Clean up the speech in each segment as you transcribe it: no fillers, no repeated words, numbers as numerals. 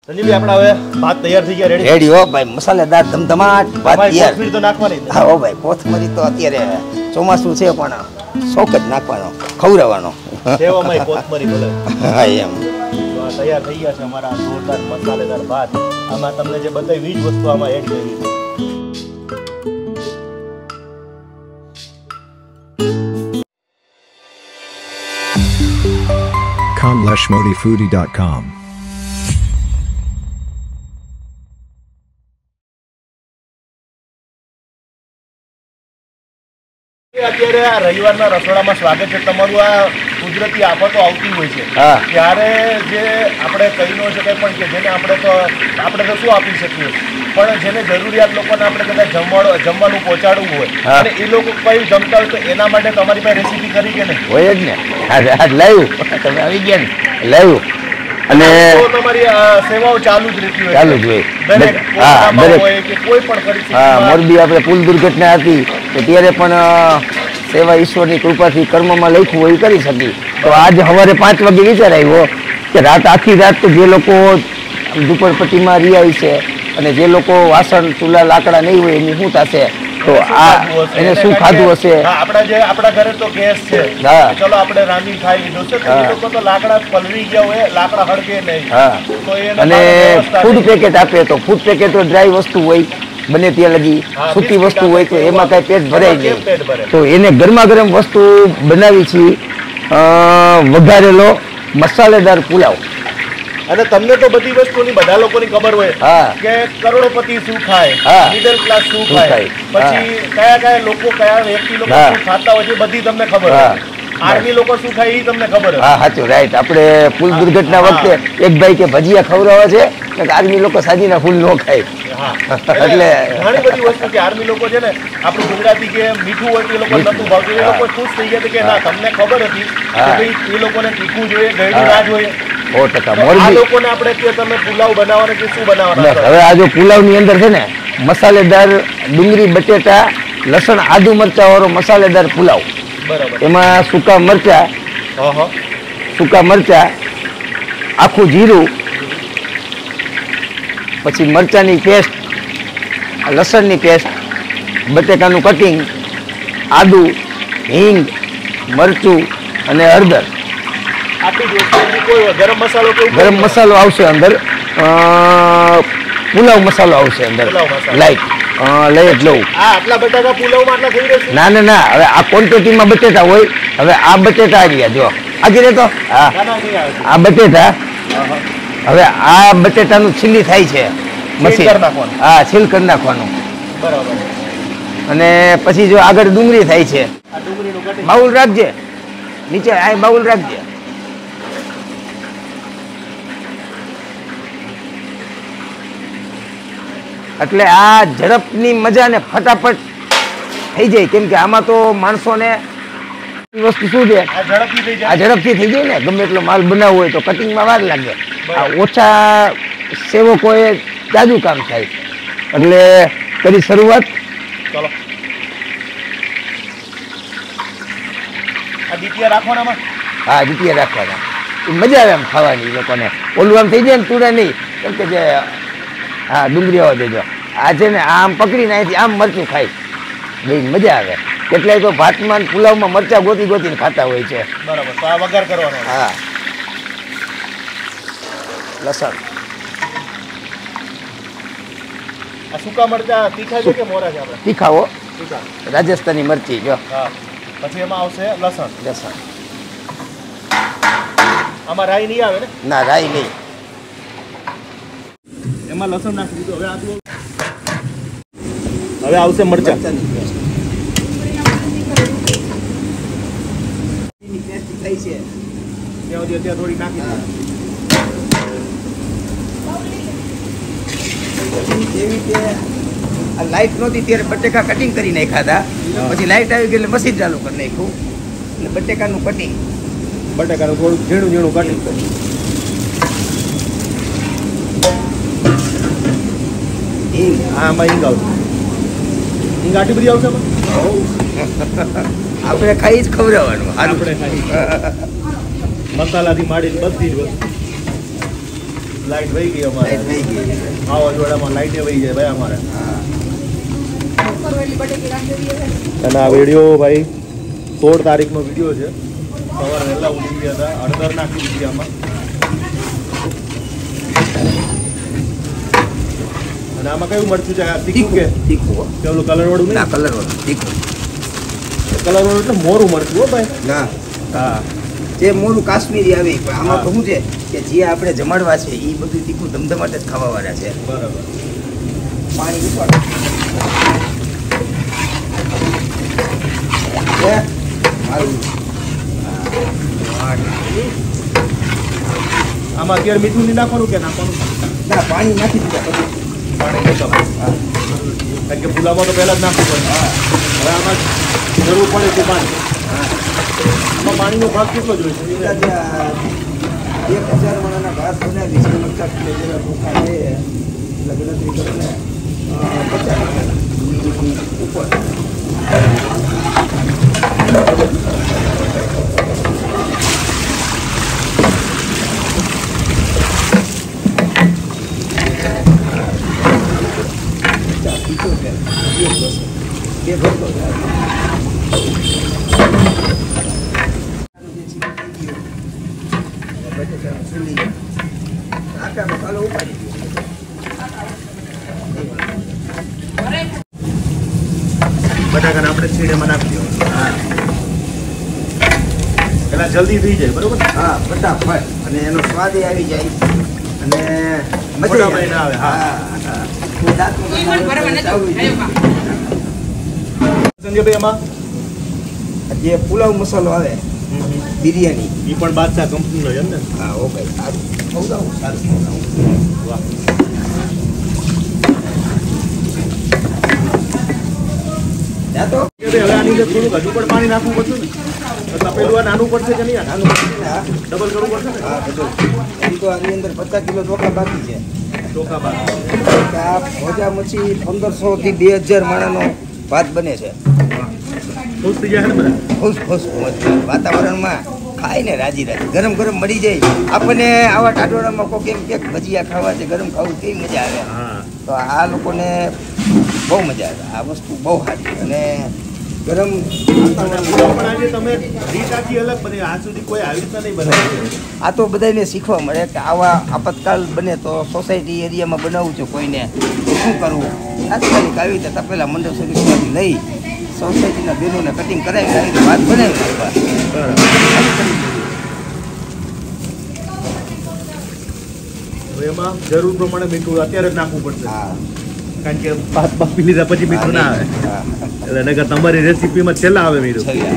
સંજીવભાઈ આપણે હવે ભાત તૈયાર થઈ ગયા રેડી રેડી હો ભાઈ મસાલેદાર ધમધમાટ ભાત તૈયાર કોથમીર તો નાખવાની હા હો ભાઈ કોથમરી તો અત્યારે ચોમાસું છે પણ શોખ જ નાખવાનો ખવડાવવાનો સેવામાં કોથમરી બોલે હા એમ તો આ તૈયાર થઈ ગયા છે અમારા જોરદાર મસાલેદાર ભાત આમાં તમને જે બતાવી જ વસ્તુ આમાં એડ કરી છે KamleshModiFoodie.com અત્યારે આ રવિવારના રસોડામાં સ્વાગત છે તમારું આ કુદરતી આફતો આવતી હોય છે હા. ત્યારે જે આપણે કહી ન શકાય પણ કે જેને આપણે તો શું આપી શકીએ પણ જેને જરૂરિયાત લોકોને આપણે કદાચ જમવાનું પહોંચાડવું હોય હા. અને એ લોકો કઈ જમતા હોય તો એના માટે તમારી પાસે રેસીપી કરી કે નહીં હોય જ ને આજ લાવ્યું તમે આવી ગયા ને લાવ્યું અને તો તમારી સેવાઓ ચાલુ જ રહેતી હોય ચાલુ જ હોય દરેક હા કોરોનામાં દરેક હોય કે કોઈ પણ હા પરિસ્થિતિમાં મોરબી આપણે પુલ દુર્ઘટના હતી તો ત્યારે પણ સેવા ઈશ્વરની કૃપાથી કર્મમાં લખ્યું હોય એ કરી શકી તો આજ સવારે 5 વાગે વિચાર આવ્યો કે આખી રાત તો જે લોકો ઝૂંપડપટ્ટીમાં રહ્યા છે અને જે લોકો વાસણ ચૂલા લાકડા નહીં હોય એની શું થશે તો આ એને શું ખાધું હશે આપણા ઘરે તો ગેસ છે હા. ચલો આપણે રાંધી ખાઈ લીધું છે તો એ હા. લોકો તો લાકડા પલળી ગયા હોય લાકડા હળગે નહીં હા તો એને અને વ્યવસ્થા ફૂડ નહીં. પેકેટ આપે તો ફૂડ પેકેટ તો ડ્રાય વસ્તુ હોય બને ત્યાં લગી હા, સૂકી બિસ્કિટ વસ્તુ હોય તો આપે એમાં કાંઈ પેટ ભરાય એમાં કેમ પેટ ભરે? નહીં તો એને ગરમા ગરમ વસ્તુ બનાવી છે વઘારેલો મસાલેદાર પુલાવ અને તમને તો બધી વસ્તુની બધા લોકોની ખબર હોય હા. કે કરોડોપતિ શું ખાય હા. મિડલ ક્લાસ શું શું ખાય ખાય? પછી કયા લોકો કયા વ્યક્તિ લોકો હા. શું ખાતા હોય છે એ બધી તમને ખબર હા. હોય આર્મી લોકો શું ખાય એ તમને ખબર હોય હા સાચું રાઈટ આપણે પુલ હા. દુર્ઘટના હા. વખતે એક ભાઈ કે ભજીયા ખવડાવે છે કે આર્મી લોકો સાજીના ફૂલ ન ખાય હા. એટલે ઘણી બધી વસ્તુ કે આર્મી લોકો છે ને આપણું ગુજરાતી કે મીઠું હોય તો એ લોકો નતું ભાવતું એ લોકો ખુશ થઈ ગયા કે ના તમને ખબર હતી કે હા. ભાઈ એ લોકોને તીખું જોઈએ ગળ્યું હા. ના જોઈએ 100% તો આ મોરબી લોકોને આપણે કે તમે પુલાવ બનાવવાના કે શું બનાવવાના બસ હવે આ જો પુલાવની અંદર છે ને મસાલેદાર ડુંગળી બટેટા લસણ આદુ મરચા વાળો મસાલેદાર પુલાવ બરાબર એમાં સૂકા મરચા આખું જીરું પછી મરચાની પેસ્ટ લસણની પેસ્ટ બટેકાનું કટિંગ આદુ હિંગ મરચું અને હળદર આટલી જ વસ્તુ બીજી કોઈ ગરમ મસાલો કે એવું ગરમ કંઈ મસાલો આવશે અંદર પુલાવ મસાલો આવશે અંદર પુલાવ મસાલો. લાઈટ લઈ જ લઉં આ આટલા બટાકા પુલાવમાં આટલા થઈ રહેશે ના ના ના હવે આ ક્વોન્ટિટીમાં બટેટા હોય હવે આ બટેટા આવી ગયા જો આગળ તો હા ના ના નહીં આવે આ બટેટા હવે આ બટેટાનું છીલી થાય છે કરી નાખવાનું. હા છીલ કરી નાખવાનું બરાબર અને પછી જો આગળ ડુંગળી થાય છે આ ડુંગળીનું કટિંગ બાઉલ રાખજે નીચે આ બાઉલ રાખજે એટલે આ ઝડપની મજા ને ફટાફટ થઈ જાય કેમ કે આમાં તો માણસોને વસ્તુ શું છે આ ઝડપથી થઈ આ જાય ઝડપથી થઈ જાય ને ગમે એટલો માલ બનાવવો હોય તો કટિંગમાં વાર લાગે આ ઓછા સેવકોએ જાજુ કામ થાય એટલે કરી શરૂઆત ચલો આ દીપિયા રાખવાનામાં હા જીતિયા રાખવાના એ મજા આવે આમ ખાવાની લોકોને ઓલું આમ થઈ જાય ને તુડા નહીં કેમ કે જે હા ડુંગળી આવવા દેજો આ છે ને આમ પકડીને અહીંથી આમ મરચું ખાય ભાઈ મજા આવે કેટલાય તો ભાતમાં ને પુલાવમાં મરચા ગોતી ગોતીને ખાતા હોય છે બરાબર તો આ વઘાર કરવાનો હા લસણ આ સૂકા મરચા તીખા છે કે મોરા છે આપણે તીખાઓ તીખા રાજસ્થાની મરચી જો હા પછી એમાં આવશે લસણ લસણ આમાં રાઈ નહીં આવે ને ના રાઈ નહીં એમાં લસણ નાખી દીધું હવે આટલું હવે આવશે મરચા મરચાની પેસ્ટ થઈ છે ત્યાં સુધી અત્યારે થોડી નાખી દીધી જેવી કે આ લાઈટ નહોતી ત્યારે બટેકા કટિંગ કરી નાખ્યા હતા પછી લાઈટ આવી ગઈ એટલે મશીન ચાલુ કરી નાખ્યું એટલે બટેકાનું કટિંગ બટાકાનું થોડું ઝીણું ઝીણું કટિંગ કરી હિંગ આમાં હિંગ આવશે હિંગ આટલી બધી આવશે આપણે ખાઈ જ ખવડાવવાનું આપણે ખાઈ મસાલાથી માંડીને બધી જ વસ્તુ લાઈટ વહી ગઈ અમારે લાઈટ વહી ગઈ. વાવાઝોડામાં લાઈટે વહી જાય ભાઈ અમારે હા. અને આ વિડીયો ભાઈ 16 તારીખનો વિડીયો છે. સવારે વહેલા ઉઠી ગયા હતા, હળદર નાખી દીધી આમાં. અને આમાં કયું મરચું છે? આ તીખું કે તીખું. કે ઓલું કલર વાળું ના નહીં? કલર વાળું તીખું. કલર વાળું એટલે મોરું મરચું હો ભાઈ. ના હા જે મોરું કાશ્મીરી આવે પણ આમાં તો શું છે કે જે આપણે જમાડવા છે એ બધું તીખું ધમધમાટ જ ખાવા વાળા છે. બરાબર. પાણી ઉપાડો. મારું આમાં અત્યારે મીઠું નહીં નાખવાનું કે નાખવાનું? ના પાણી નાખી દીધા પછી. પાણી નહીં નાખવાનું. હા. કારણ કે પુલાવમાં તો પહેલાં જ નાખવું પડે. હા. હવે આમાં જરૂર પડે તો પાણી. હા. આમાં પાણીનો ભાગ કેટલો જોઈએ? 1000 વાળાના ભાત બનાવી છે 50 કિલો જેવા ચોખા છે એટલે ગણતરી કરીને 50 ઉપર. બટાકાને આપણે છીણેમાં નાખી દેવાનું. એટલે જલ્દી થઈ જાય બરોબર ને? હા ફટાફટ અને એનો સ્વાદ આવી જાય અને મોટા ભાઈ ના આવે. હા. સંજયભાઈ એમાં જે પુલાવ મસાલો આવે બિરયાની એ પણ બાદશાહ કંપનીનો છે એમ ને? હા ઓકે સારું ખવડાવું સારું ખવડાવું. વાહ. ત્યાં તો હવે આની અંદર થોડુંક હજુ પણ પાણી નાખવું પડશે ને? તપેલું આ નાનું પડશે કે નહીં? નાનું છે ને, હા. ડબલ કરવું પડશે ને? હા બધું હજી તો આની અંદર 50 કિલો ચોખા બાકી છે. ચોખા બાદ કે આ મોજા મચ્છી 1500 થી 2000 માણાનો ભાત બને છે. ખુશ થઈ જાય ને બધા? ખુશ ખુશ મજા વાતાવરણમાં ખાઈને રાજી રાજી ગરમ ગરમ મળી જાય આપણને. આવા ટાટોડામાં કોઈ કેમ કે ભજીયા ખાવા છે ગરમ ખાવું કેવી મજા આવે. હા. તો આ લોકોને બહુ મજા આવે. આ વસ્તુ બહુ સારી અને ગરમ અને વાતાવરણ. પુલાવ પણ આજે તમે રીત આખી અલગ બની. આજ સુધી કોઈ આવી રીતના નહીં બનાવી. આ તો બધાને શીખવા મળે કે આવા આપતકાલ બને તો સોસાયટી એરિયામાં બનાવવું છે કોઈને તો શું કરવું. તાત્કાલિક આવી રીતે તપેલા મંડળ સર્વિસમાંથી લઈ સોસાયટીના બહેનોને કટિંગ કરાવી આવી રીતે વાત બનાવી નાખવા. હવે એમાં જરૂર પ્રમાણે મીઠું અત્યારે જ નાખવું પડશે. હા કારણ કે ભાત બાફી લીધા પછી મીઠું ના આવે. હા. એટલે નકર તમારી રેસીપીમાં છેલ્લા આવે મીઠું. છેલ્લે.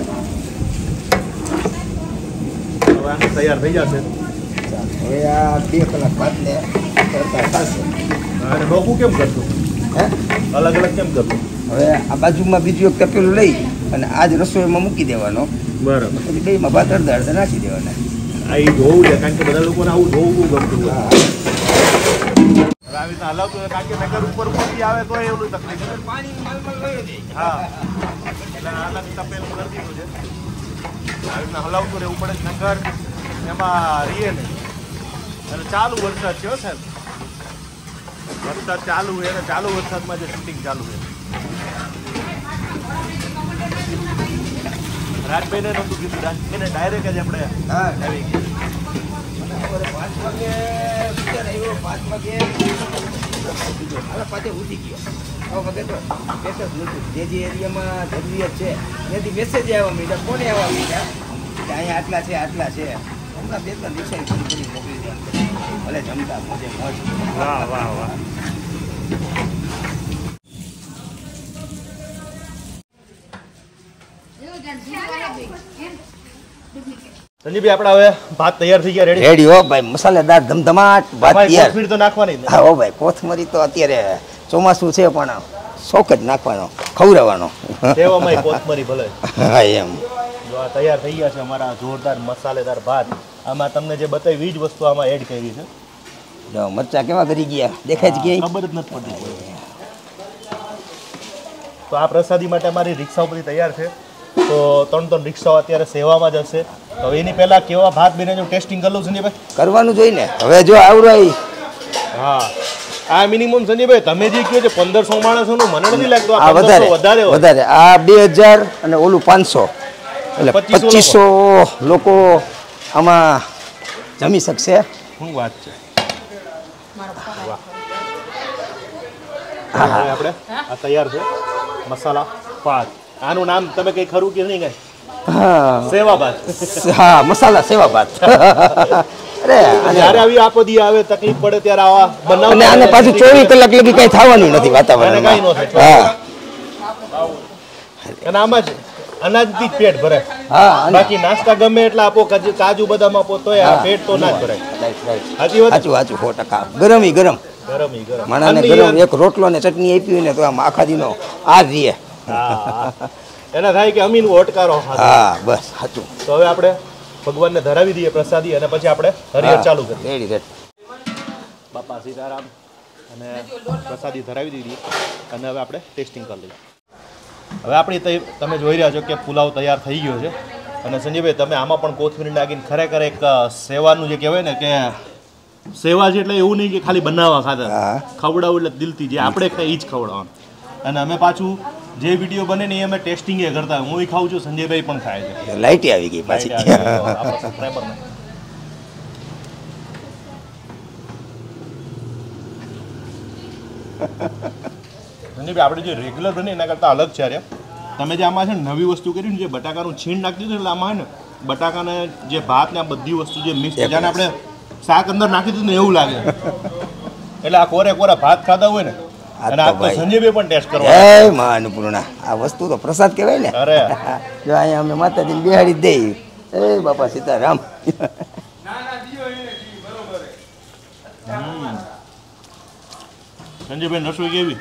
હવે આનું તૈયાર થઈ જશે. હવે આ 2 કલાક બાદને તડકા થશે. અને નોખું કેમ કરશું? હે અલગ અલગ કેમ કરશું? હવે આ બાજુમાં બીજું એક તપેલું લઈ અને આજ રસોઈમાં મૂકી દેવાનો બરાબર. પછી બેમાં ભાત અડધા અડધા નાખી દેવાના. આ એ જોવું છે કારણ કે બધા લોકોને આવું જોવું બહુ ગમતું હોય. હા. હવે આવી રીતના હલાવતું હોય કારણ કે નગર ઉપર ઉપરથી આવે તો એવું તકલીફ છે. પાણી મલમલ વહી જાય. હા એટલે અલગ તપેલું કરી દીધું છે. આવી રીતના હલાવતું રહેવું પડે છે. નગર એમાં રીએ નહીં. અને ચાલુ વરસાદ છે હો સાહેબ. વરસાદ ચાલુ હોય અને ચાલુ વરસાદમાં જે શૂટિંગ ચાલુ છે. રાજભાઈને નહોતું કીધું. રાજભાઈને ડાયરેક્ટ જ આપણે હા આવી ગયા. બપોરે 5 વાગે વિચાર આવ્યો 5 વાગે હાલ પાછે ઉઠી ગયો 6 વાગે તો મેસેજ નહોતું. જે એરિયામાં જરૂરિયાત છે ત્યાંથી મેસેજ આવવા માંડ્યા. કોને આવવા માંડ્યા કે અહીંયા આટલા છે આટલા છે. હમણાં 2-3 રિક્ષા કરી મોકલી દે. ભલે જમતા મોજે મોજ. વાહ વાહ વાહ. સંજીભાઈ આપણા હવે ભાત તૈયાર થઈ ગયા રેડી. રેડી હો ભાઈ મસાલેદાર ધમધમાટ ભાત તૈયાર. કોથમીર તો નાખવાની જ ને? હા હો ભાઈ કોથમરી તો અત્યારે ચોમાસું છે પણ શોખ જ નાખવાનો ખવડાવવાનો. સેવામાં કોથમરી ભલે. હા એમ. જો આ તૈયાર થઈ ગયા છે અમારા જોરદાર મસાલેદાર ભાત. આમાં તમને જે બતાવી જ વસ્તુ આમાં એડ કરી છે. જો મરચા કેવા કરી ગયા દેખાય છે ક્યાંય? ખબર જ નથી પડતી. તો આ પ્રસાદી માટે અમારી રિક્ષા ઉપરથી તૈયાર છે. તો 3 રિક્ષાઓ અત્યારે સેવામાં જ હશે. તો એની પહેલા કેવા ભાત બને છે ટેસ્ટિંગ કરી લઉં સંજયભાઈ. કરવાનું જોઈએ ને. હવે જો આવડો હા આ મિનિમમ સંજયભાઈ તમે જે કહો છો 1500 માણસોનું મને નથી લાગતું આ આ 1500 વધારે હોય. વધારે આ 2000 અને ઓલું 500 એટલે 2500 લોકો આમાં જમી શકશે. શું વાત છે. વાહ હવે આપણે આ તૈયાર છે મસાલા ભાત. આનું નામ તમે કઈ ખરું કે નહીં કઈ? હા સેવા ભાત. હા મસાલા સેવા ભાત. અરે જ્યારે આવી આપદી આવે તકલીફ પડે ત્યારે આવા બનાવ અને આને પાછું 24 કલાક લગી કઈ થવાનું નથી વાતાવરણ. કઈ ન થાય. હા અને આમાં જ અનાજથી જ પેટ ભરાય. હા બાકી નાસ્તા ગમે એટલા આપો કાજુ બદામ આપો તોય આ પેટ તો ના જ ભરાય. સાચી વાત. સાચું 100%. ગરમ ગરમ માણસને ગરમ એક રોટલો ને ચટણી આપી હોય ને તો આમ આખા દીનો આ જ રીએ. એના થાય કે અમીન ઓટકારો. હા બસ સાચું. તો હવે આપણે ભગવાનને ધરાવી દઈએ પ્રસાદી અને પછી આપણે હરિહર ચાલુ કરીએ. રેડી. બાપા સીતારામ અને પ્રસાદી ધરાવી દીધી અને હવે આપણે ટેસ્ટિંગ કરી લઈએ. હવે આપણી તમે જોઈ રહ્યા છો કે પુલાવ તૈયાર થઈ ગયો છે અને સંજયભાઈ તમે આમાં પણ કોથમીર નાખીને ખરેખર એક સેવાનું જે કહેવાય ને કે સેવા છે એટલે એવું નહીં કે ખાલી બનાવવા ખાતર ખવડાવું એટલે દિલથી જે આપણે ખાઈ એ જ ખવડાવવાનું. અને અમે પાછું જે વિડીયો બને ને એ અમે ટેસ્ટિંગ એ કરતા હું ખાઉં છું સંજયભાઈ પણ ખાય છે. લાઈટી આવી ગઈ પાછી. આપણા સબસ્ક્રાઈબરને સંજયભાઈ આપણે જે રેગ્યુલર બને એના કરતાં અલગ છે યાર. તમે જે આમાં છે ને નવી વસ્તુ કરી ને જે બટાકાનું છીણ નાખી દીધું એટલે આમાં ને બટાકાને જે ભાત ને આ બધી વસ્તુ જે મિક્સ જાણે આપણે શાક અંદર નાખી દીધું ને એવું લાગે. એટલે આ કોરા ભાત ખાધા હોય ને અને આપણે સંજયભાઈ પણ ટેસ્ટ કરવા. જય મા અન્નપૂર્ણા. આ વસ્તુ તો પ્રસાદ કહેવાય ને. અરે જો અહીંયા અમે માતાજીને બેહાડી જ દઈએ. એ બાપા સીતારામ. સંજયભાઈ રસોઈ કેવી?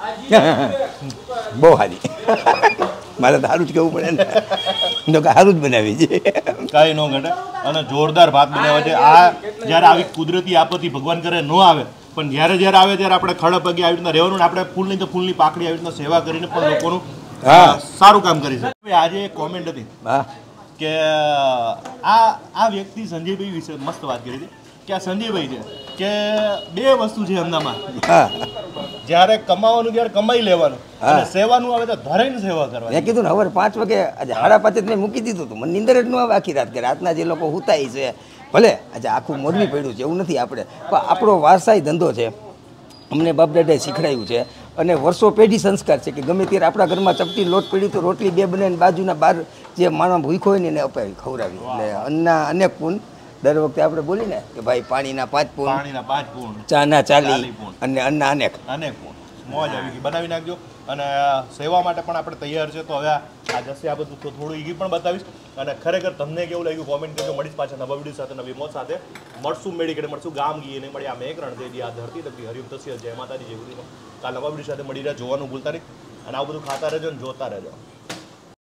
બહુ સારી. મારે તો સારું જ કહેવું પડે ને તો સારું જ બનાવી છે. કાંઈ ન ઘટે અને જોરદાર ભાત બનાવે છે. આ જ્યારે આવી કુદરતી આપત્તિ ભગવાન કરે ન આવે પણ જ્યારે આવે ત્યારે આપણે ખડા પગે આવી રીતના રહેવાનું. આપણે ફૂલની તો ફૂલની પાકડી આવી રીતના સેવા કરીને પણ લોકોનું સારું કામ કરી છે. આજે એક કોમેન્ટ હતી કે આ વ્યક્તિ સંજયભાઈ વિશે મસ્ત વાત કરી હતી કે આ સંજયભાઈ છે કે બે વસ્તુ છે એમનામાં. જ્યારે કમાવાનું ત્યારે કમાઈ લેવાનું અને સેવાનું આવે તો ધરાઈને સેવા કરવાની. મેં કીધું ને હવે 5 વાગે આજે 5:30 મેં મૂકી દીધું હતું. મને નીંદર જ ન આવે આખી રાત. કે રાતના જે લોકો હુતાય છે ભલે આજે આખું મોરબી પડ્યું છે એવું નથી. આપણે પણ આપણો વારસાઈ ધંધો છે. અમને બાપ દાદાએ શીખડાયું છે અને વર્ષો પેઢી સંસ્કાર છે કે ગમે ત્યારે આપણા ઘરમાં ચપટી લોટ પડી તો રોટલી 2 બનાવીને બાજુના બાર જે માણસ ભૂખ્યો હોય ને એને અપાવી ખવડાવી. એટલે અન્નના અનેક પૂન. દર વખતે આપણે બોલીને કે ભાઈ પાણીના 5 પૂન, ચાના 40 અને અન્નના અનેક પૂન. મોજ આવી ગઈ. બનાવી નાખજો. અને સેવા માટે પણ આપણે તૈયાર છે. તો હવે આ જશે આ બધું તો થોડું ઈ પણ બતાવીશ. અને ખરેખર તમને કેવું લાગ્યું કોમેન્ટ કરજો. મળીશ પાછા નવા વિડીયો સાથે નવી મોજ સાથે. મળશું મેડિકેટ મળશું ગામ ગઈએ નહીં મળી. આ મેં એક રણદેવી આ ધરતી તકતી હરિયમ તસ્ય જય માતાજી જેવું કાલ નવા વિડીયો સાથે મળી રહ્યા. જોવાનું ભૂલતા નહીં અને આવું બધું ખાતા રહેજો ને જોતા રહેજો.